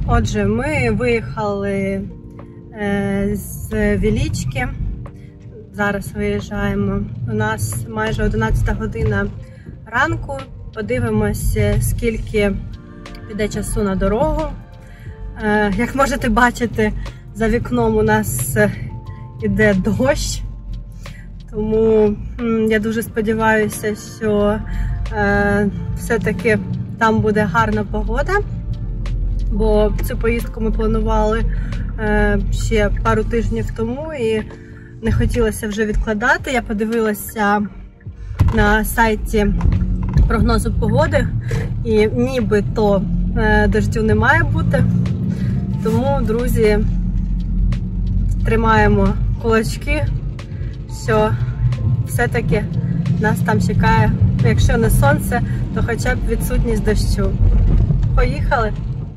Отже, ми виїхали з Велички. Зараз виїжджаємо. У нас майже 11 година ранку. Подивимося, скільки піде часу на дорогу. Як можете бачити, за вікном у нас іде дощ. Тому я дуже сподіваюся, що все-таки там буде гарна погода. Бо цю поїздку ми планували ще пару тижнів тому і не хотілося вже відкладати. Я подивилася на сайті прогнозу погоди і нібито дощу не має бути. Тому, друзі, тримаємо кулачки, що все-таки нас там чекає, якщо не сонце, то хоча б відсутність дощу. Поїхали!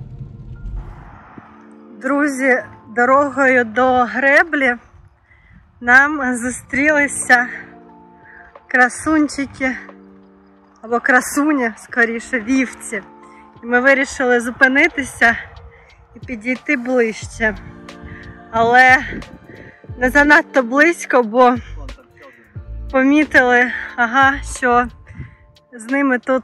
Друзі, дорогою до Греблі нам зустрілися красунчики, або красуня, скоріше, вівці. І ми вирішили зупинитися і підійти ближче. Але не занадто близько, бо помітили, що з ними тут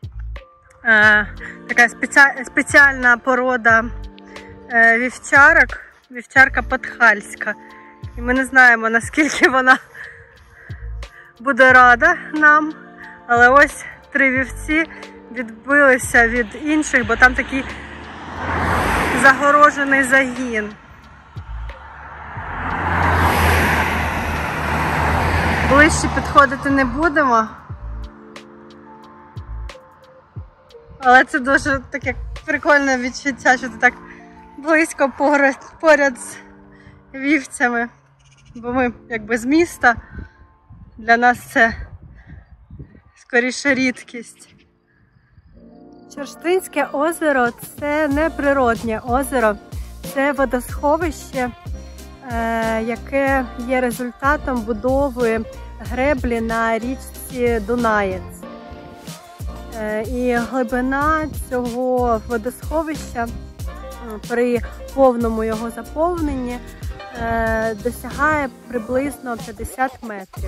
така спеціальна порода вівчарок, вівчарка подхальська. І ми не знаємо, наскільки вона буде рада нам. Але ось 3 вівці відбилися від інших, бо там такий загорожений загін. Ближче підходити не будемо. Але це дуже таке прикольне відчуття, що ти так близько поряд з вівцями. Бо ми якби з міста. Для нас це скоріше рідкість. Черштинське озеро – це не природне озеро. Це водосховище, яке є результатом будови греблі на річці Дунаєць. І глибина цього водосховища при повному його заповненні досягає приблизно 50 метрів.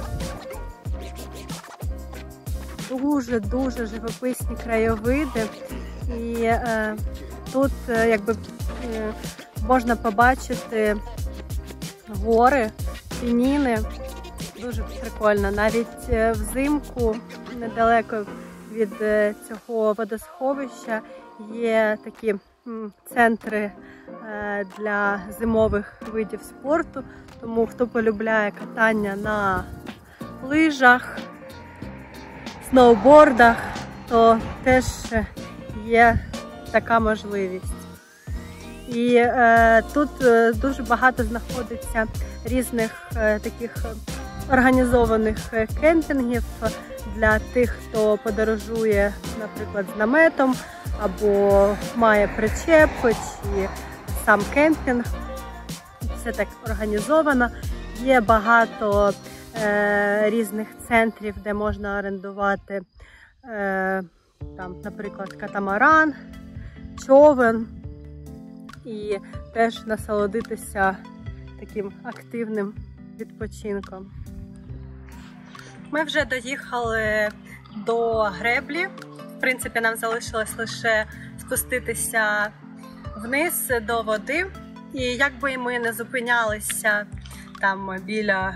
Дуже-дуже живописні краєвиди. І тут якби можна побачити гори, пініни. Дуже прикольно. Навіть взимку недалеко від цього водосховища є такі центри для зимових видів спорту. Тому хто полюбляє катання на лижах, сноубордах, то теж є така можливість. І тут дуже багато знаходиться різних таких організованих кемпінгів для тих, хто подорожує, наприклад, з наметом, або має причеп, чи сам кемпінг. Все так організовано. Є багато різних центрів, де можна орендувати, там, наприклад, катамаран, човен, і теж насолодитися таким активним відпочинком. Ми вже доїхали до Греблі. В принципі, нам залишилось лише спуститися вниз до води. І як би ми не зупинялися там біля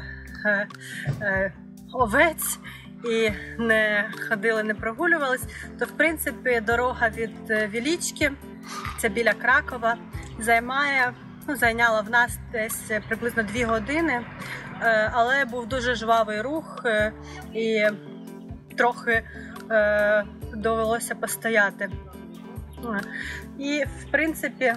овець і не ходили, не прогулювались, то в принципі дорога від Велички, це біля Кракова, зайняла в нас десь приблизно 2 години, але був дуже жвавий рух і трохи довелося постояти. І в принципі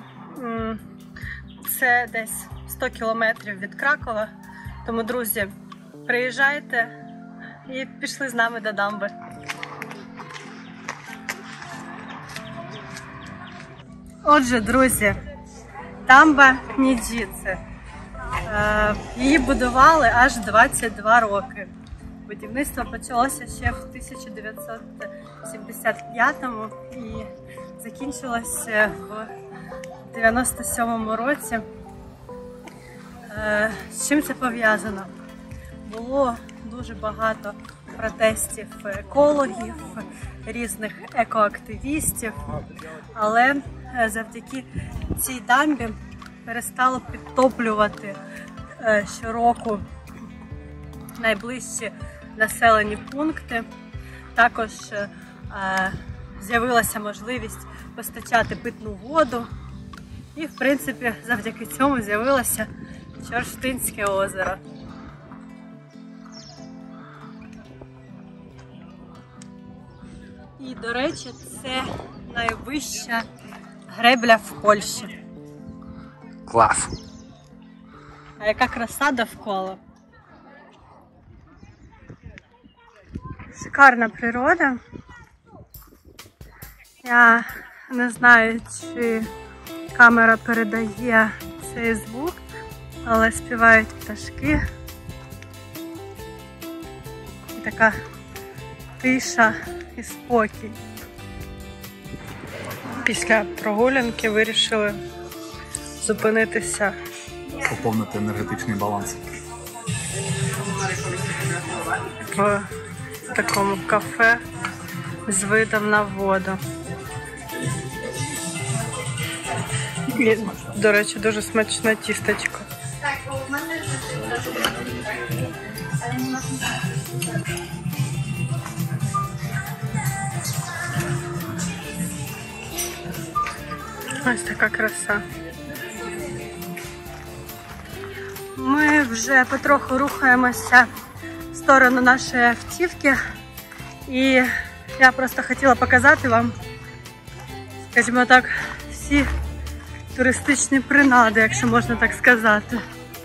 це десь 100 кілометрів від Кракова. Тому, друзі, приїжджайте і пішли з нами до дамби. Отже, друзі, дамба Ніджіце. Її будували аж 22 роки. Будівництво почалося ще в 1975-му і закінчилося в в 97-му році. З чим це пов'язано? Було дуже багато протестів екологів, різних екоактивістів, але завдяки цій дамбі перестало підтоплювати щороку найближчі населені пункти. Також з'явилася можливість постачати питну воду і, в принципі, завдяки цьому з'явилося Чорштинське озеро. І, до речі, це найвища гребля в Польщі. Клас! А яка краса довкола. Шикарна природа. Я не знаю, чи камера передає цей звук, але співають пташки. І така тиша і спокій. Після прогулянки вирішили зупинитися. Поповнити енергетичний баланс. В такому кафе з видом на воду. І, до речі, дуже смачне тістечко. Ось така краса. Ми вже потроху рухаємося в сторону нашої автівки. І я просто хотіла показати вам, скажімо так, всі туристичні принади, якщо можна так сказати.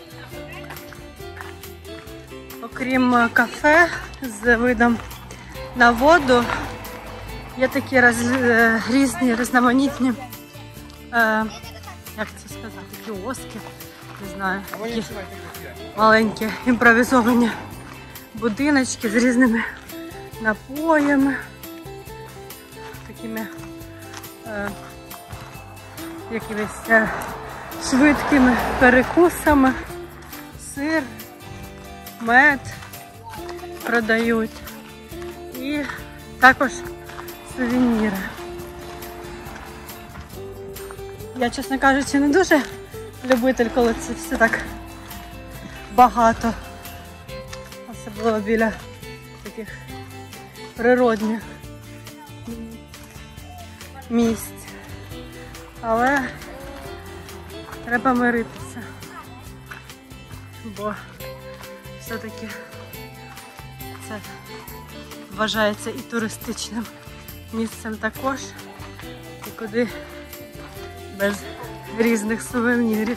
Окрім кафе з видом на воду, є такі різні, різноманітні, як це сказати, кіоски, не знаю, такі маленькі імпровізовані будиночки з різними напоями, такими якимись швидкими перекусами, сир, мед продають і також сувеніри. Я, чесно кажучи, не дуже любитель, коли це все так багато, особливо біля таких природних місць. Але треба миритися, бо все-таки це вважається і туристичним місцем також, і куди без різних сувенірів.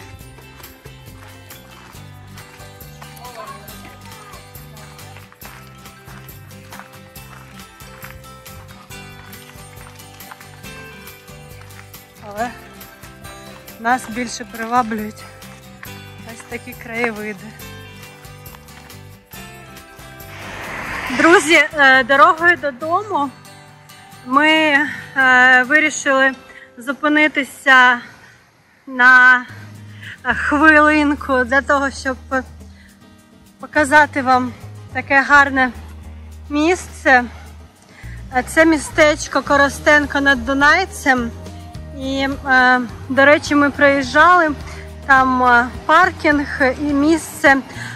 Але нас більше приваблюють ось такі краєвиди. Друзі, дорогою додому ми вирішили зупинитися на хвилинку для того, щоб показати вам таке гарне місце. Це містечко Коростенко над Дунайцем. І, до речі, ми проїжджали, там паркінг і місце,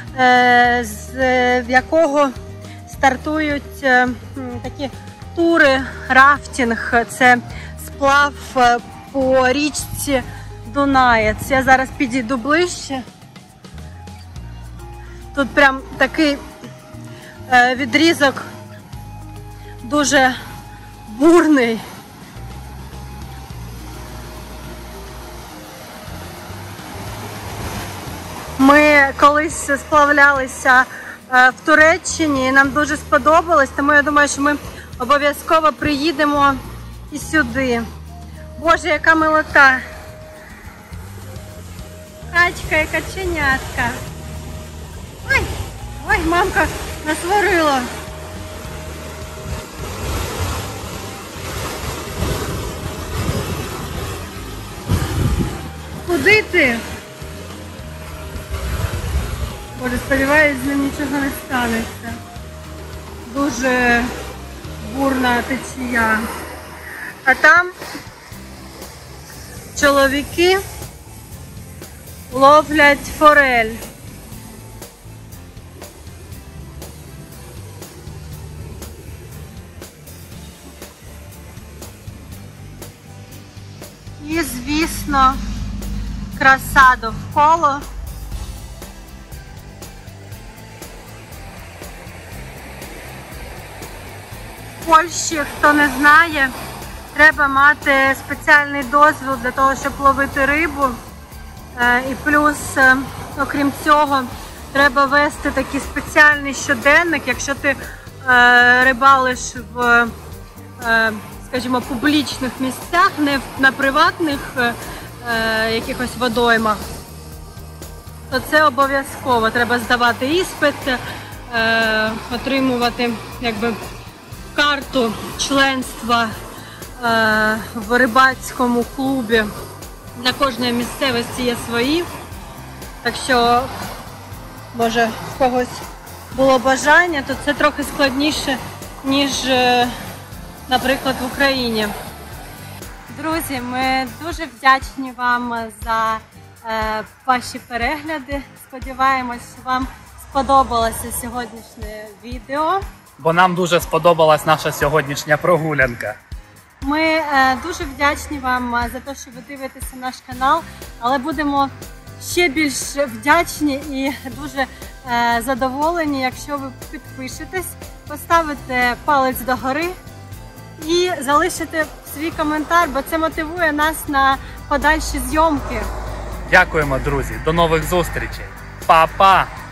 з якого стартують такі тури, рафтинг, це сплав по річці Дунаєць. Я зараз підійду ближче. Тут прям такий відрізок дуже бурний. Ми колись сплавлялися в Туреччині і нам дуже сподобалось, тому я думаю, що ми обов'язково приїдемо і сюди. Боже, яка милота! Качка і каченятка. Ой, ой, мамка насварила. Куди ти? Боже, сподіваюсь, з ним нічого не станеться. Дуже бурна течія. А там чоловіки ловлять форель. І, звісно, краса довкола. В Польщі, хто не знає, треба мати спеціальний дозвіл для того, щоб ловити рибу. І плюс, окрім цього, треба вести такий спеціальний щоденник, якщо ти рибалиш в, скажімо, публічних місцях, не на приватних якихось водоймах, то це обов'язково. Треба здавати іспит, отримувати якби карту членства в рибацькому клубі. Для кожної місцевості є свої. Так що, може, в когось було бажання, то це трохи складніше, ніж, наприклад, в Україні. Друзі, ми дуже вдячні вам за ваші перегляди. Сподіваємось, що вам сподобалося сьогоднішнє відео. Бо нам дуже сподобалась наша сьогоднішня прогулянка. Ми дуже вдячні вам за те, що ви дивитеся наш канал, але будемо ще більш вдячні і дуже задоволені, якщо ви підпишетесь, поставите палець догори і залишите свій коментар, бо це мотивує нас на подальші зйомки. Дякуємо, друзі. До нових зустрічей. Па-па!